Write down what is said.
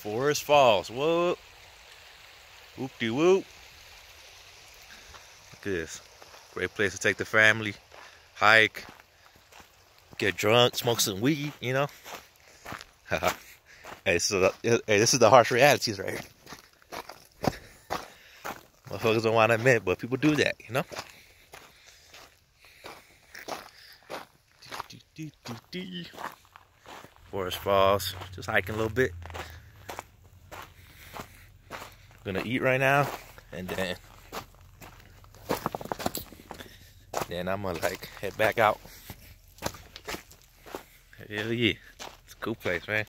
Forest Falls. Whoop. Whoop-de-whoop. Look at this. Great place to take the family, hike, get drunk, smoke some weed, you know? Hey, this is the harsh realities right here. Motherfuckers don't want to admit, but people do that, you know? Forest Falls. Just hiking a little bit. Gonna eat right now, and then I'm gonna like head back out. Hell yeah, it's a cool place, man.